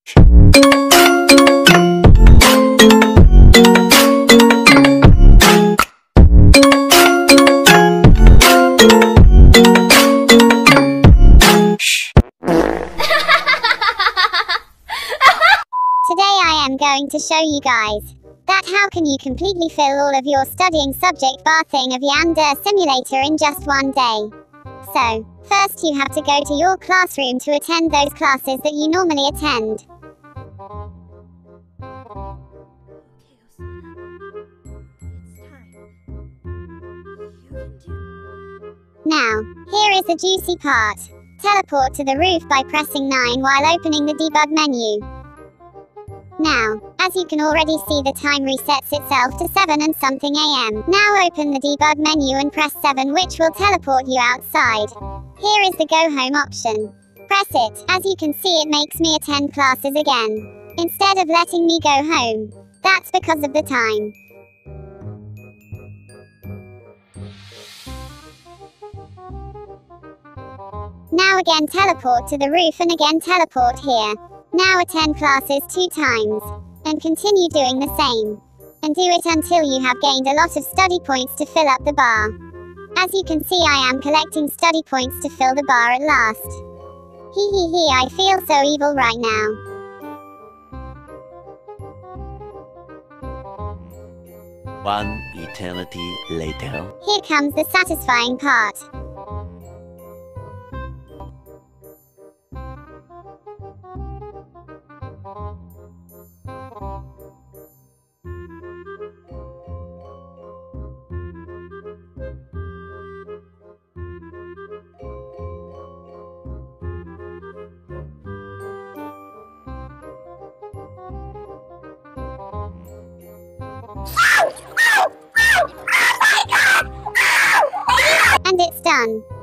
Today I am going to show you guys that how can you completely fill all of your studying subject bathing of Yanda simulator in just one day. So, first you have to go to your classroom to attend those classes that you normally attend. Now, here is the juicy part. Teleport to the roof by pressing 9 while opening the debug menu. Now, as you can already see, the time resets itself to 7 and something AM. Now open the debug menu and press 7, which will teleport you outside. Here is the go home option. Press it. As you can see, it makes me attend classes again, instead of letting me go home. That's because of the time. Now again teleport to the roof and again teleport here. Now attend classes 2 times, and continue doing the same. And do it until you have gained a lot of study points to fill up the bar. As you can see, I am collecting study points to fill the bar at last. Hee, I feel so evil right now. One eternity later. Here comes the satisfying part. And it's done.